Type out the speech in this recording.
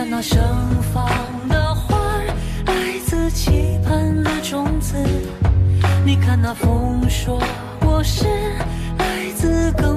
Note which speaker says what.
Speaker 1: 看那盛放的花儿，来自期盼的种子。你看那丰硕果实，来自耕